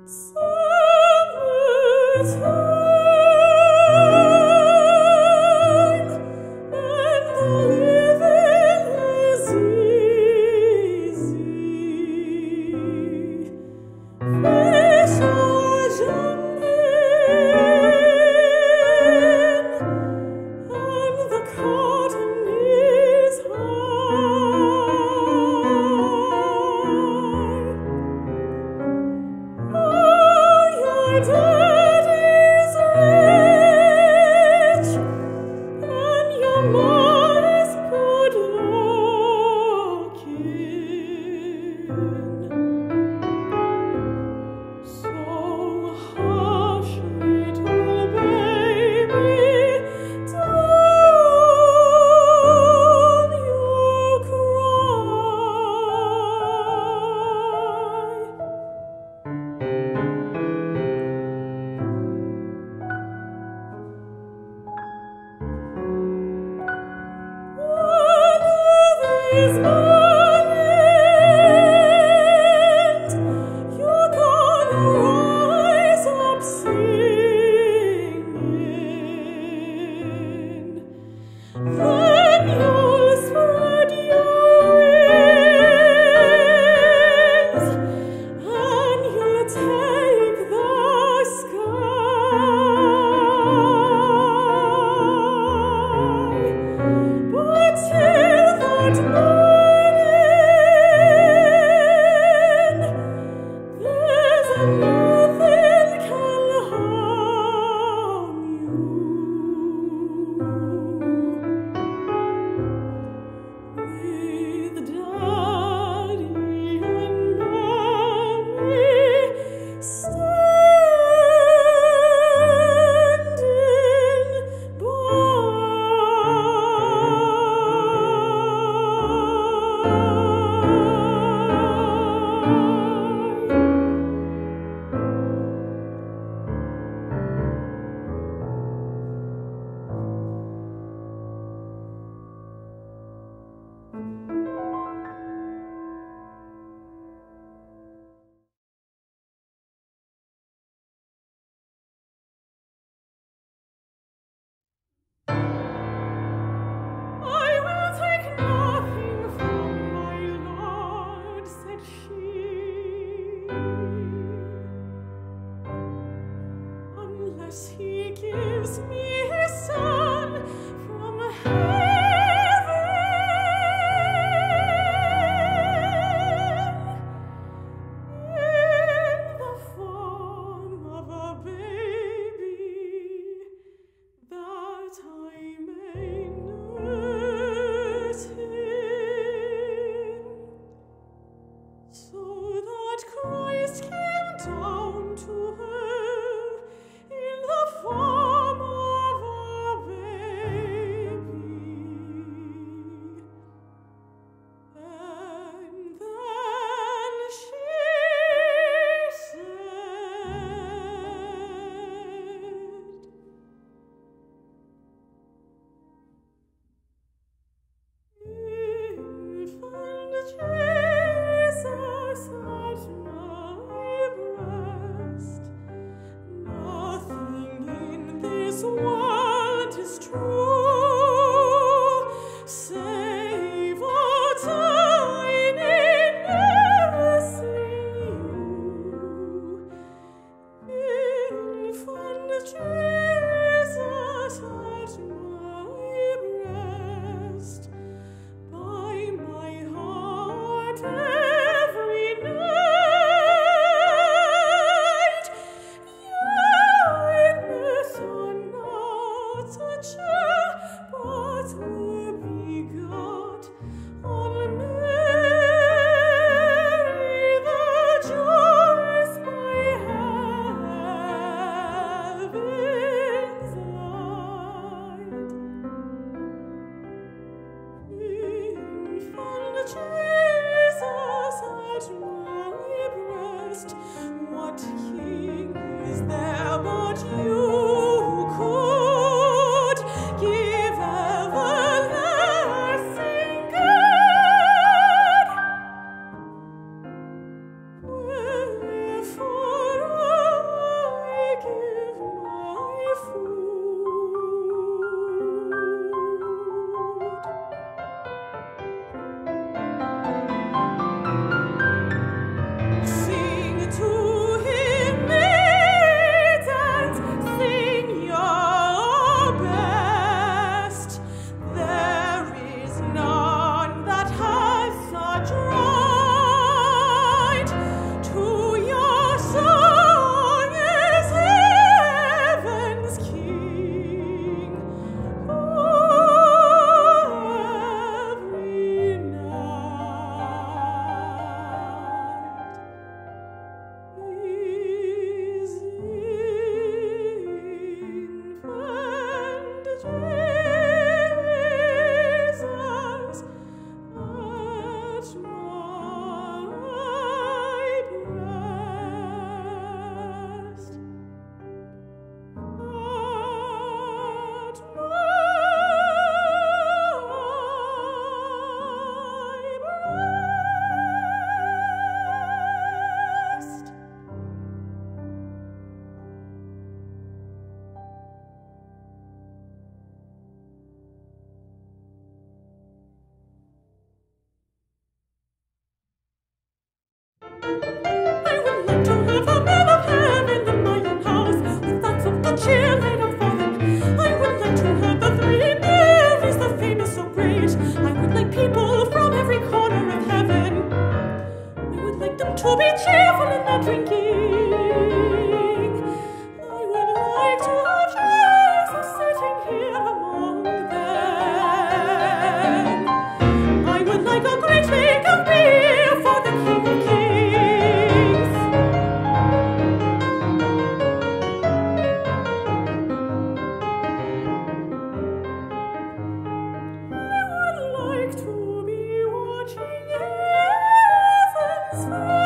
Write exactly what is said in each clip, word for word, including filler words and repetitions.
Daddy to be cheerful in their drinking. I would like to have Jesus sitting here among them. I would like a great drink of beer for the King of Kings. I would like to be watching heaven's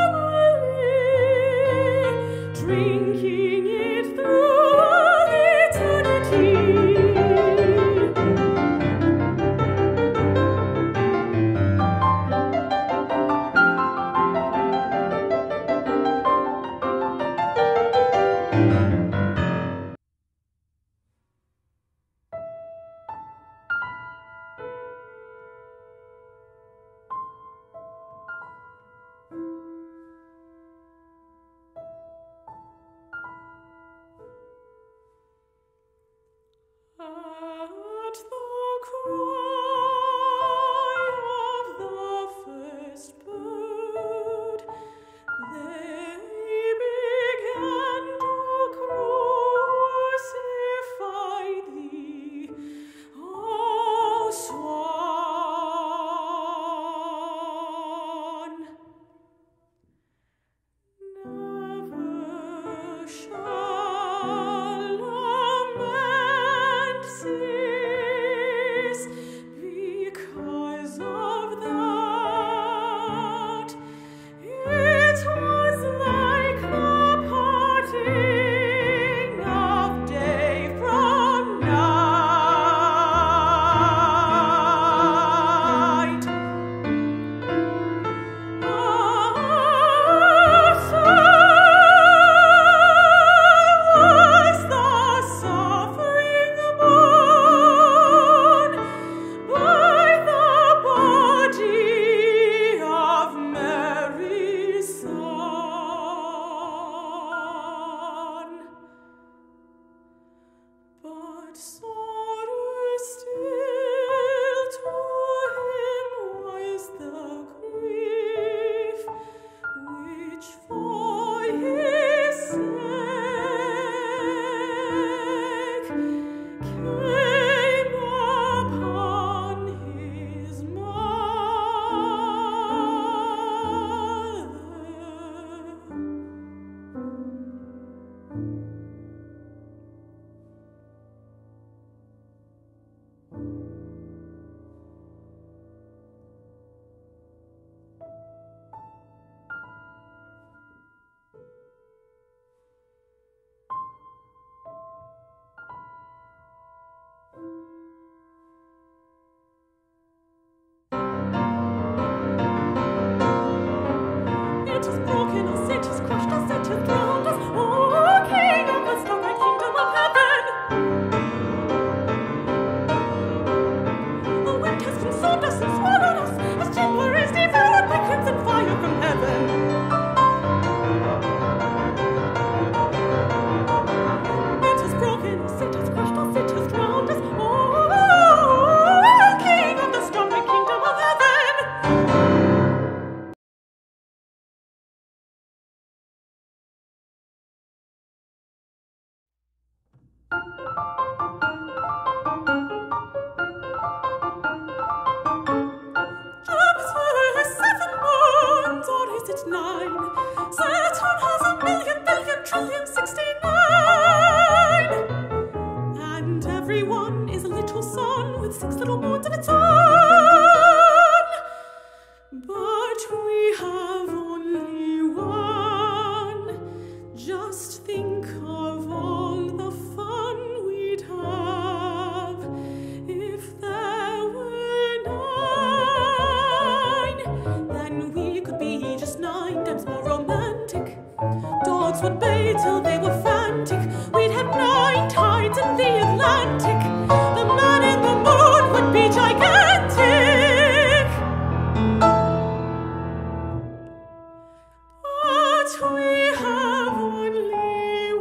family, drinking it through eternity. At the cry of the first bird, they began to crucify thee, O swan. Never shall lament cease because of that. It was like the parting of day from night. Ah, so was the suffering borne by the body of Mary's Son. But sorrow still to him was the grief which for his sake came upon his mother. It is broken us, it is crushed us, it is drowned us, O King of the starry kingdom of heaven. The wind has consumed us and swallowed us, as timber is devoured by crimson fire from heaven. It has broken us, it has crushed us, it has drowned us, O King of the starry kingdom of heaven. Jupiter has seven moons, or is it nine? Saturn has a million, billion, trillion, sixty-nine. And everyone is a little sun with six little moons of its own. But we have only one. Just think of all the fun we'd have if there were nine. Then we could be just nine times more romantic. Dogs would bay till they were frantic. We'd have nine tides in the Atlantic. The man in the moon would be gigantic. But we have only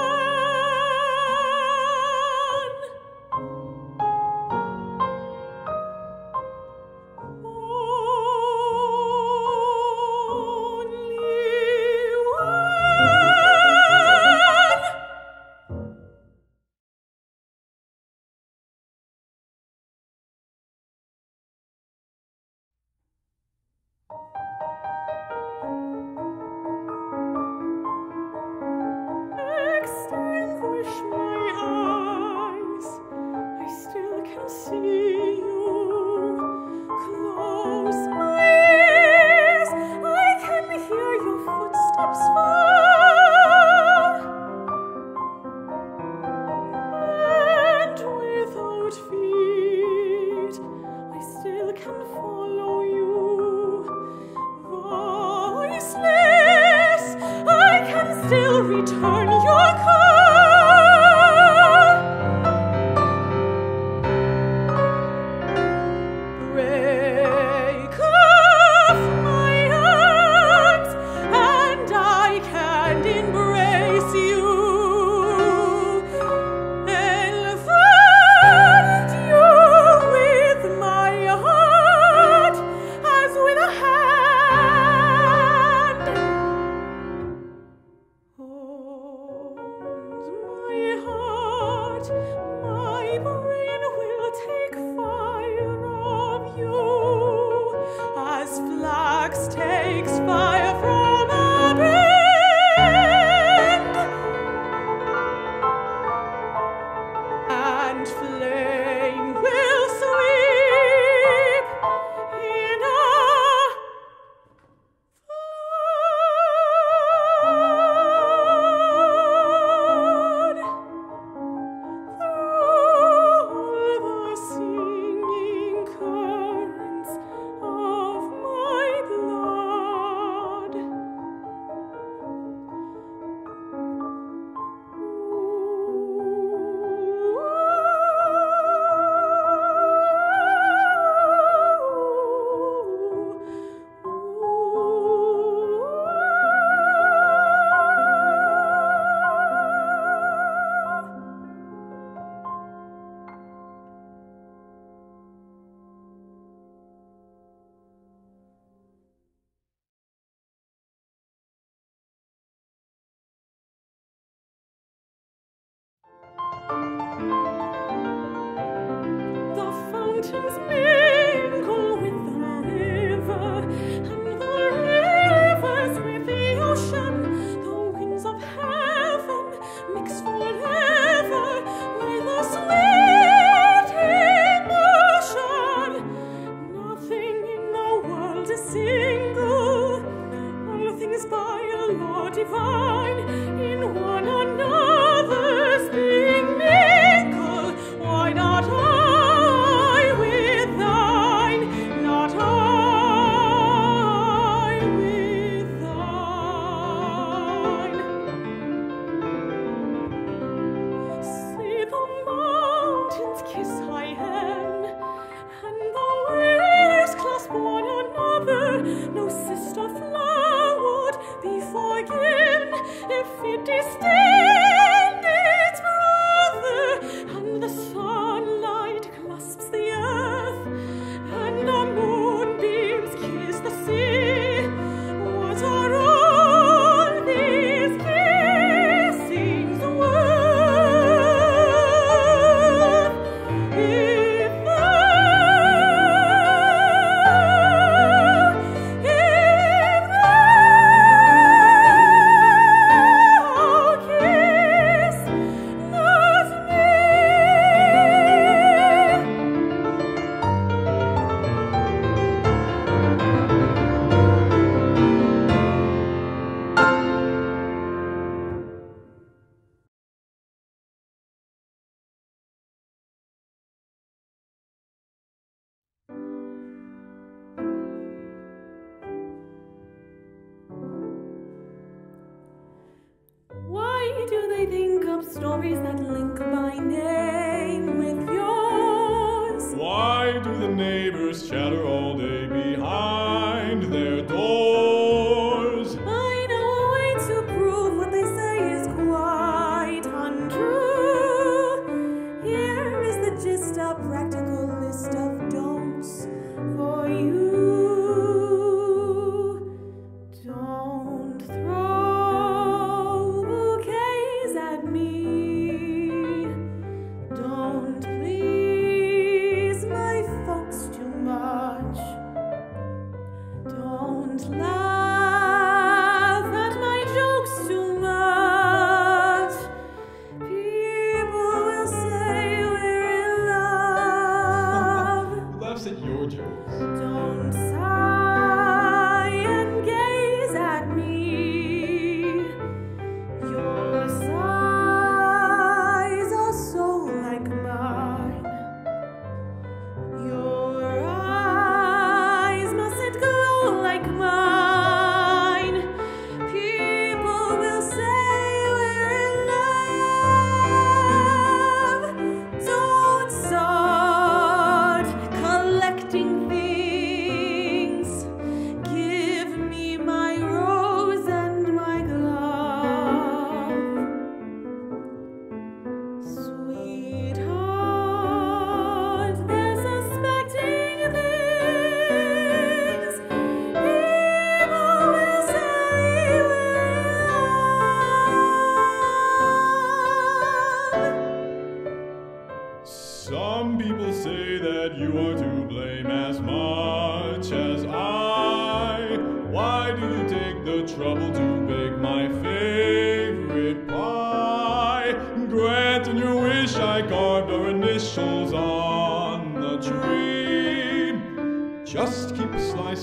one. Only return your call. Break off my arms, and I can't embrace you. Enfold you with my heart as with a hand. Hold my heart, my brain will take fire of you, as flax takes fire from a brand, and flame will sweep in a flood through the singing currents of my blood. The fountains mingle with the river, and the rivers with the ocean. The winds of heaven mix forever with a sweet emotion. Nothing in the world is single, all things by a law divine, in one another's being mingle. Why not I with thine, not I with thine? See the mountains kiss high hand, and the waves clasp one another. No sister flower would be forgiven if it disdained its brother, and the sunlight clasps the earth, and the moonbeams kiss the sea. What are all these kissings worth, if thou, if thou kiss not me? Why do they think up stories that link my name with yours? Why do the neighbors chatter all day behind their doors? I know a way to prove what they say is quite untrue. Here is the gist, a practical list of don'ts for you. Don't throw bouquets at me. Don't please my folks too much.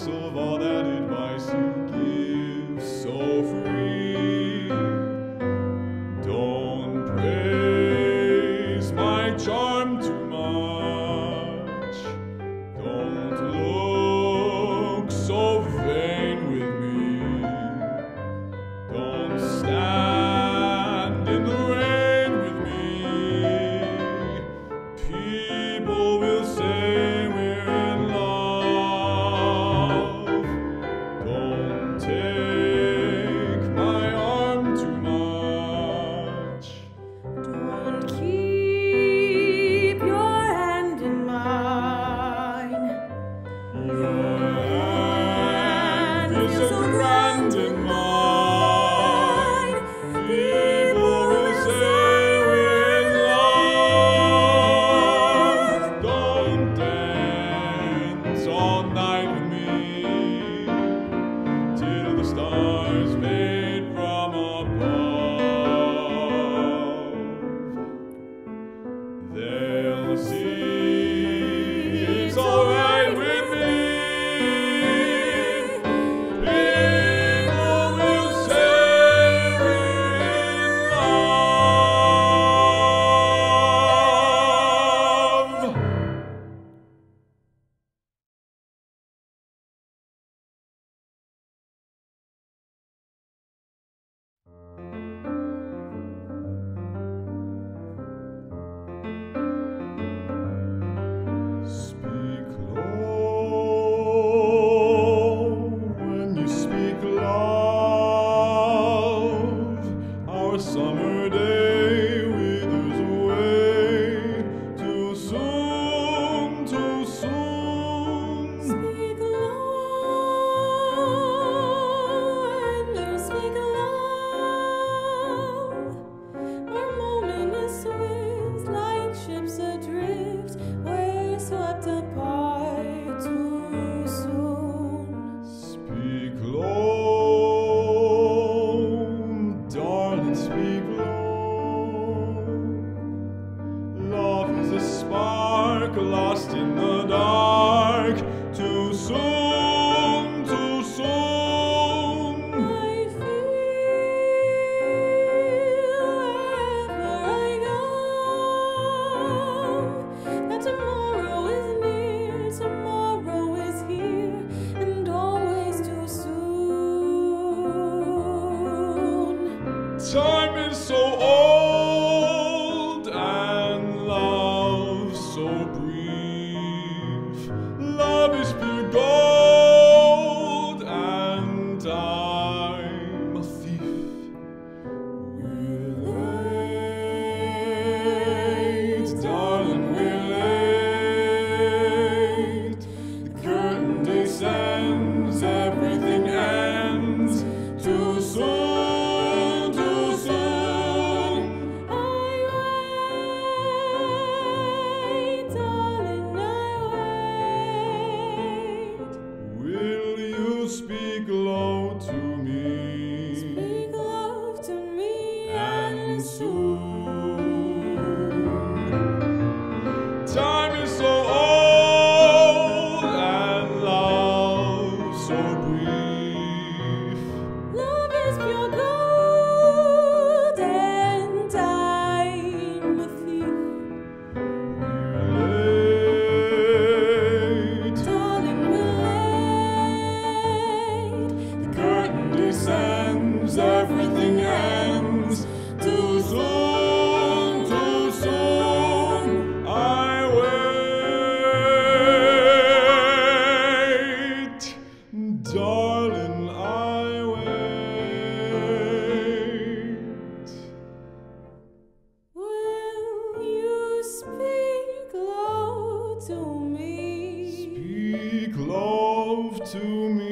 regardless of all that advice you give, so free. Don't praise my charm too much. Don't look so vain with me. Don't stand in the rain with me. People will say we're in love. Don't take my arm too much. Don't keep your hand in mine. Your hand is so grand in mine. People will say we're in love. Don't dance all night with me till the stars fade from above. They'll see it's alright with me. People will say we're in love. Speak low when you speak love. Our summer day withers away too soon, too soon. Speak low when you speak love. Our moment is swift, like ships adrift. We're swept apart too soon. Speak low, darling, speak low. Love is a spark lost in the dark. Too soon, too soon. I feel wherever I go that tomorrow is near, tomorrow is here, and always too soon. Time is so old and love so brief. Love is pure gold and time a thief. We're late, darling, we're late. The curtain descends, everything ends. Too soon, too soon. I wait, darling, I wait. Will you speak low to me? Speak love to me And soon. Time is so old and love so brief. Love is pure gold and time a thief. We're late. Darling, we're late. The Curtain descends, everything ends. Too soon, too soon. I wait. Darling, I wait. Will you speak low to me? Speak love to me.